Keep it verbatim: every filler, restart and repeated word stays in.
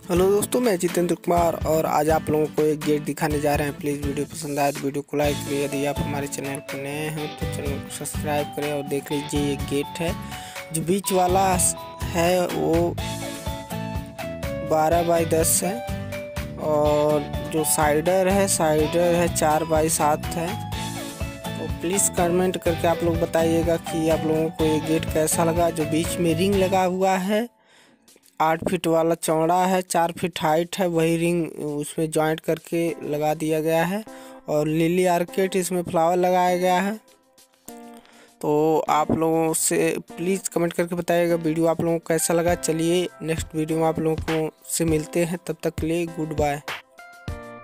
Hello दोस्तों, मैं जितेंद्र कुमार और आज आप लोगों को एक गेट दिखाने जा रहे हैं। प्लीज़ वीडियो पसंद आए तो वीडियो को लाइक करिए। यदि आप हमारे चैनल पर नए हैं तो चैनल को सब्सक्राइब करें। और देख लीजिए, ये गेट है। जो बीच वाला है वो बारह बाई दस है और जो साइडर है साइडर है चार बाई सात है। तो प्लीज़ कमेंट करके आप लोग बताइएगा कि आप लोगों को ये गेट कैसा लगा। जो बीच में रिंग लगा हुआ है आठ फीट वाला चौड़ा है, चार फीट हाइट है, वही रिंग उसमें जॉइंट करके लगा दिया गया है। और लिली आर्किड इसमें फ्लावर लगाया गया है। तो आप लोगों से प्लीज़ कमेंट करके बताइएगा वीडियो आप लोगों को कैसा लगा। चलिए नेक्स्ट वीडियो में आप लोगों को से मिलते हैं, तब तक के लिए गुड बाय।